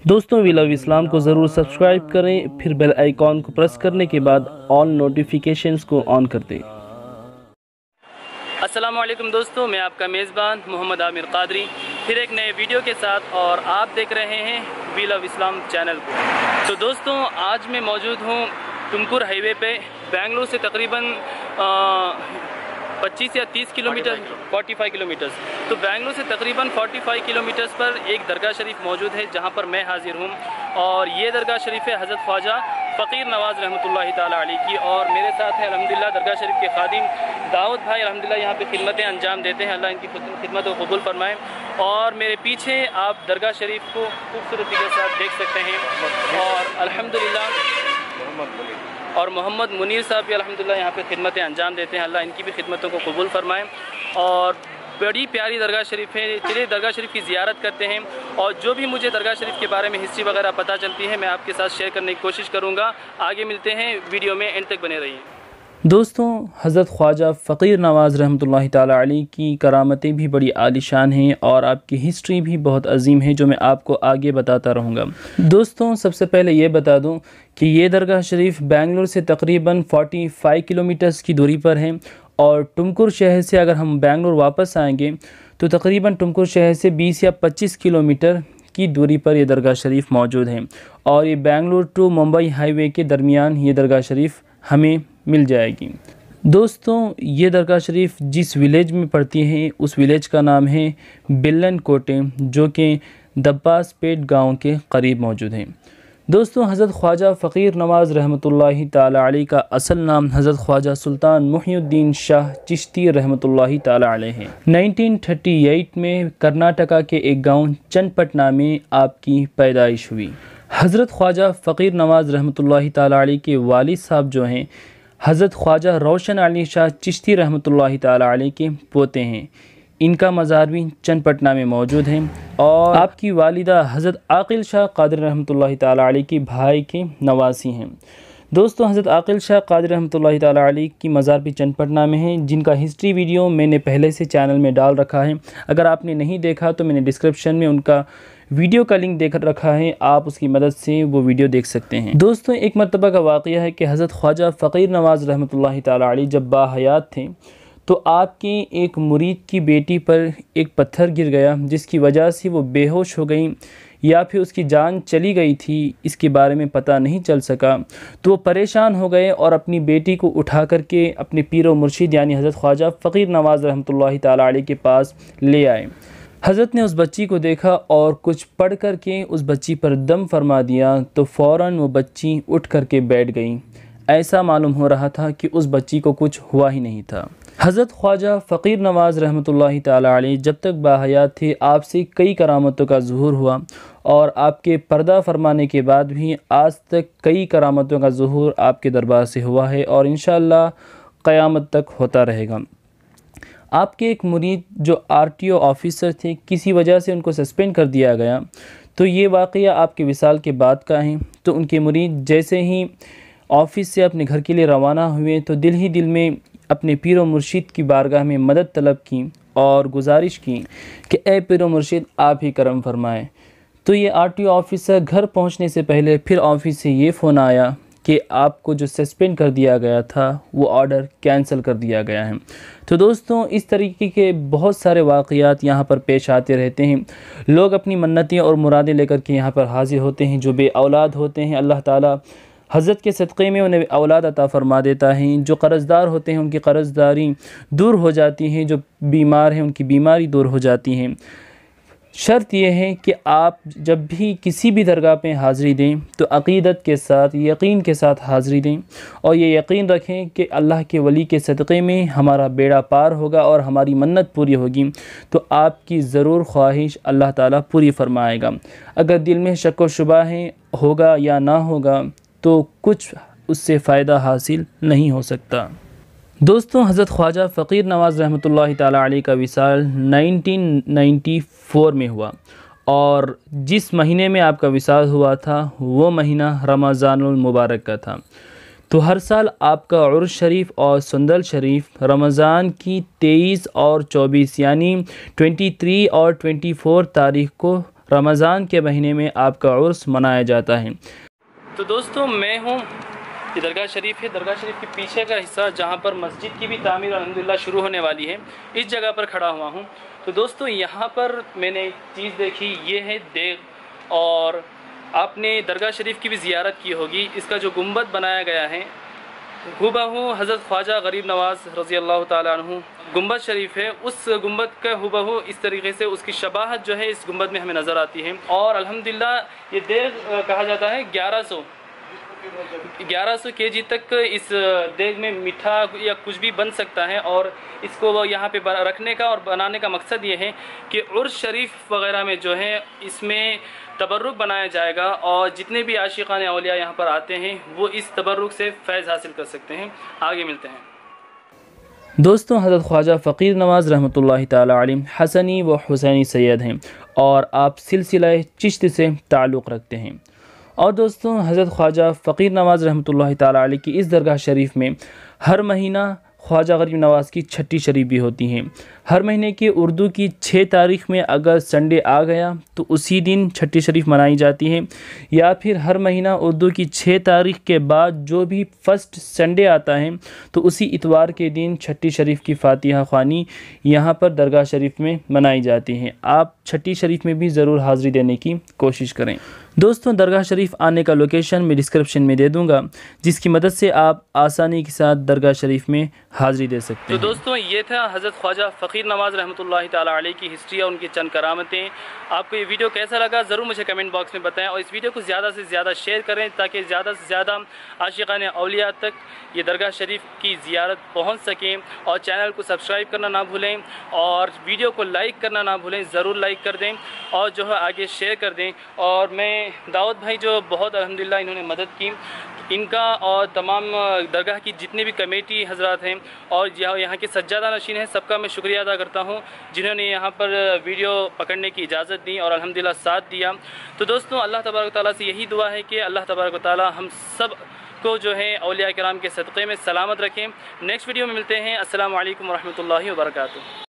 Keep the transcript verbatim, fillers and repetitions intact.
دوستوں وی لو اسلام کو ضرور سبسکرائب کریں، پھر بیل آئیکن کو پریس کرنے کے بعد آل نوٹیفیکیشنز کو آن کر دیں۔ السلام علیکم دوستوں، میں آپ کا میزبان محمد عامر قادری پھر ایک نئے ویڈیو کے ساتھ، اور آپ دیکھ رہے ہیں وی لو اسلام چینل کو۔ تو دوستوں آج میں موجود ہوں ٹمکور ہائی وے پہ، بنگلور سے تقریباً پچیس یا تیس کلومیٹر فورٹی فائیو کلومیٹرز تو بنگلور سے تقریباً فورٹی فائیو کلومیٹرز پر ایک درگاہ شریف موجود ہے جہاں پر میں حاضر ہوں، اور یہ درگاہ شریف ہے حضرت خواجہ فقیر نواز رحمۃ اللہ تعالیٰ علیہ کی، اور میرے ساتھ ہے الحمدللہ درگاہ شریف کے خادم داؤد بھائی، الحمدللہ یہاں پہ خدمتیں انجام دیتے ہیں، اللہ ان کی خدمت کو قبول فرمائے۔ اور میرے پیچھے آپ درگاہ شریف کو خوبصورتی کے ساتھ دیکھ سکتے ہیں، اور الحمدللہ اور محمد منیر صاحب بھی الحمدللہ یہاں پہ خدمتیں انجام دیتے ہیں، اللہ ان کی بھی خدمتوں کو قبول فرمائے۔ اور بڑی پیاری درگاہ شریف ہے، چلیے درگاہ شریف کی زیارت کرتے ہیں، اور جو بھی مجھے درگاہ شریف کے بارے میں ہسٹری وغیرہ پتہ چلتی ہے میں آپ کے ساتھ شیئر کرنے کی کوشش کروں گا۔ آگے ملتے ہیں، ویڈیو میں اینڈ تک بنے رہیے۔ دوستوں حضرت خواجہ فقیر نواز رحمۃ اللہ تعالیٰ علیہ کی کرامتیں بھی بڑی عالی شان ہیں، اور آپ کی ہسٹری بھی بہت عظیم ہے جو میں آپ کو آگے بتاتا رہوں گا۔ دوستوں سب سے پہلے یہ بتا دوں کہ یہ درگاہ شریف بنگلور سے تقریباً فورٹی فائیو کلومیٹرز کی دوری پر ہے، اور ٹمکور شہر سے اگر ہم بنگلور واپس آئیں گے تو تقریباً ٹمکور شہر سے بیس یا پچیس کلومیٹر کی دوری پر یہ درگاہ شریف موجود ہے، اور یہ Bangalore to Mumbai highway کے درمیان یہ درگاہ شریف ہمیں مل جائے گی۔ دوستوں یہ درگاہ شریف جس ویلیج میں پڑتی ہے اس ویلیج کا نام ہے بلن کوٹے، جو کہ دباس پیٹ گاؤں کے قریب موجود ہے۔ دوستوں حضرت خواجہ فقیر نواز رحمۃ اللہ تعالیٰ علیہ کا اصل نام حضرت خواجہ سلطان محی الدین شاہ چشتی رحمۃ اللہ تعالیٰ علیہ ہے۔ نائنٹین تھرٹی ایٹ میں کرناٹکا کے ایک گاؤں چن پٹنا میں آپ کی پیدائش ہوئی۔ حضرت خواجہ فقیر نواز رحمۃ اللہ تعالیٰ علیہ کے والد صاحب جو ہیں حضرت خواجہ روشن علی شاہ چشتی رحمۃ اللہ تعالیٰ علیہ کے پوتے ہیں، ان کا مزار بھی چند پٹنہ میں موجود ہے، اور آپ کی والدہ حضرت عاقل شاہ قادری رحمۃ اللہ تعالیٰ علیہ کی بھائی کے نواسی ہیں۔ دوستوں حضرت عاقل شاہ قادری رحمۃ اللہ تعالیٰ علیہ کی مزار بھی چند پٹنہ میں ہے، جن کا ہسٹری ویڈیو میں نے پہلے سے چینل میں ڈال رکھا ہے، اگر آپ نے نہیں دیکھا تو میں نے ڈسکرپشن میں ان کا ویڈیو کا لنک دیکھ رکھا ہے، آپ اس کی مدد سے وہ ویڈیو دیکھ سکتے ہیں۔ دوستوں ایک مرتبہ کا واقعہ ہے کہ حضرت خواجہ فقیر نواز رحمۃ اللہ تعالیٰ علیہ جب باحیات تھے تو آپ کی ایک مرید کی بیٹی پر ایک پتھر گر گیا، جس کی وجہ سے وہ بے ہوش ہو گئیں یا پھر اس کی جان چلی گئی تھی، اس کے بارے میں پتہ نہیں چل سکا، تو وہ پریشان ہو گئے اور اپنی بیٹی کو اٹھا کر کے اپنے پیر و مرشد یعنی حضرت خواجہ فقیر نواز رحمۃ اللہ تعالیٰ علیہ کے پاس لے آئے۔ حضرت نے اس بچی کو دیکھا اور کچھ پڑھ کر کے اس بچی پر دم فرما دیا، تو فوراً وہ بچی اٹھ کر کے بیٹھ گئی، ایسا معلوم ہو رہا تھا کہ اس بچی کو کچھ ہوا ہی نہیں تھا۔ حضرت خواجہ فقیر نواز رحمۃ اللہ تعالیٰ علیہ جب تک باحیات تھے آپ سے کئی کرامتوں کا ظہور ہوا، اور آپ کے پردہ فرمانے کے بعد بھی آج تک کئی کرامتوں کا ظہور آپ کے دربار سے ہوا ہے، اور انشاءاللہ قیامت تک ہوتا رہے گا۔ آپ کے ایک مرید جو آر ٹی او آفیسر تھے، کسی وجہ سے ان کو سسپینڈ کر دیا گیا، تو یہ واقعہ آپ کے وصال کے بعد کا ہے۔ تو ان کے مرید جیسے ہی آفس سے اپنے گھر کے لیے روانہ ہوئے تو دل ہی دل میں اپنے پیر و مرشد کی بارگاہ میں مدد طلب کی اور گزارش کی کہ اے پیر و مرشد آپ ہی کرم فرمائیں۔ تو یہ آر ٹی او آفیسر گھر پہنچنے سے پہلے پھر آفس سے یہ فون آیا کہ آپ کو جو سسپینڈ کر دیا گیا تھا وہ آرڈر کینسل کر دیا گیا ہے۔ تو دوستوں اس طریقے کے بہت سارے واقعات یہاں پر پیش آتے رہتے ہیں، لوگ اپنی منتیں اور مرادیں لے کر کے یہاں پر حاضر ہوتے ہیں، جو بے اولاد ہوتے ہیں اللہ تعالیٰ حضرت کے صدقے میں انہیں اولاد عطا فرما دیتا ہے، جو قرض دار ہوتے ہیں ان کی قرض داری دور ہو جاتی ہے، جو بیمار ہیں ان کی بیماری دور ہو جاتی ہے۔ شرط یہ ہے کہ آپ جب بھی کسی بھی درگاہ پہ حاضری دیں تو عقیدت کے ساتھ یقین کے ساتھ حاضری دیں، اور یہ یقین رکھیں کہ اللہ کے ولی کے صدقے میں ہمارا بیڑا پار ہوگا اور ہماری منت پوری ہوگی، تو آپ کی ضرور خواہش اللہ تعالیٰ پوری فرمائے گا۔ اگر دل میں شک و شبہ ہے ہوگا یا نہ ہوگا تو کچھ اس سے فائدہ حاصل نہیں ہو سکتا۔ دوستوں حضرت خواجہ فقیر نواز رحمۃ اللہ تعالیٰ علیہ کا وصال نائنٹین نائنٹی فور میں ہوا، اور جس مہینے میں آپ کا وصال ہوا تھا وہ مہینہ رمضان المبارک کا تھا۔ تو ہر سال آپ کا عرس شریف اور سندل شریف رمضان کی تیئیس اور چوبیس یعنی تیئیس اور چوبیس تاریخ کو رمضان کے مہینے میں آپ کا عرس منایا جاتا ہے۔ تو دوستوں میں ہوں، یہ درگاہ شریف ہے، درگاہ شریف کے پیچھے کا حصہ جہاں پر مسجد کی بھی تعمیر الحمدللہ شروع ہونے والی ہے، اس جگہ پر کھڑا ہوا ہوں۔ تو دوستوں یہاں پر میں نے ایک چیز دیکھی، یہ ہے دیگ، اور آپ نے درگاہ شریف کی بھی زیارت کی ہوگی۔ اس کا جو گنبد بنایا گیا ہے ہو بہو حضرت خواجہ غریب نواز رضی اللہ تعالیٰ عنہ گنبد شریف ہے، اس گنبد کا ہو بہو اس طریقے سے اس کی شباہت جو ہے اس گنبد میں ہمیں نظر آتی ہے۔ اور الحمدللہ یہ دیگ کہا جاتا ہے گیارہ سو گیارہ سو کے جی تک اس دیگ میں میٹھا یا کچھ بھی بن سکتا ہے، اور اس کو یہاں پہ رکھنے کا اور بنانے کا مقصد یہ ہے کہ عرس شریف وغیرہ میں جو ہے اس میں تبرک بنایا جائے گا، اور جتنے بھی عاشقان اولیاء یہاں پر آتے ہیں وہ اس تبرک سے فیض حاصل کر سکتے ہیں۔ آگے ملتے ہیں۔ دوستوں حضرت خواجہ فقیر نواز رحمۃ اللہ تعالی علیہ حسنی و حسینی سید ہیں، اور آپ سلسلہ چشت سے تعلق رکھتے ہیں۔ اور دوستوں حضرت خواجہ فقیر نواز رحمۃ اللہ تعالی علیہ کی اس درگاہ شریف میں ہر مہینہ خواجہ غریب نواز کی چھٹی شریف بھی ہوتی ہیں۔ ہر مہینے کی اردو کی چھ تاریخ میں اگر سنڈے آ گیا تو اسی دن چھٹی شریف منائی جاتی ہے، یا پھر ہر مہینہ اردو کی چھ تاریخ کے بعد جو بھی فرسٹ سنڈے آتا ہے تو اسی اتوار کے دن چھٹی شریف کی فاتحہ خوانی یہاں پر درگاہ شریف میں منائی جاتی ہیں۔ آپ چھٹی شریف میں بھی ضرور حاضری دینے کی کوشش کریں۔ دوستوں درگاہ شریف آنے کا لوکیشن میں ڈسکرپشن میں دے دوں گا، جس کی مدد سے آپ آسانی کے ساتھ درگاہ شریف میں حاضری دے سکتے تو ہیں۔ دوستوں یہ تھا حضرت خواجہ فقیر نواز رحمۃ اللہ تعالیٰ علیہ کی ہسٹری اور ان کی چند کرامتیں۔ آپ کو یہ ویڈیو کیسا لگا ضرور مجھے کمنٹ باکس میں بتائیں، اور اس ویڈیو کو زیادہ سے زیادہ شیئر کریں تاکہ زیادہ سے زیادہ عاشقان اولیاء تک یہ درگاہ شریف کی زیارت پہنچ سکیں، اور چینل کو سبسکرائب کرنا نہ بھولیں، اور ویڈیو کو لائک کرنا نہ بھولیں، ضرور لائک کر دیں اور جو ہے آگے شیئر کر دیں۔ اور میں داؤد بھائی جو بہت الحمدللہ انہوں نے مدد کی، ان کا اور تمام درگاہ کی جتنے بھی کمیٹی حضرات ہیں اور یہاں کے سجادہ نشین ہیں، سب کا میں شکریہ ادا کرتا ہوں جنہوں نے یہاں پر ویڈیو پکڑنے کی اجازت دی اور الحمدللہ ساتھ دیا۔ تو دوستوں اللہ تبارک و تعالیٰ سے یہی دعا ہے کہ اللہ تبارک و تعالیٰ ہم سب کو جو ہے اولیاء کرام کے صدقے میں سلامت رکھیں۔ نیکسٹ ویڈیو میں ملتے ہیں۔ السلام علیکم ورحمۃ اللہ وبرکاتہ۔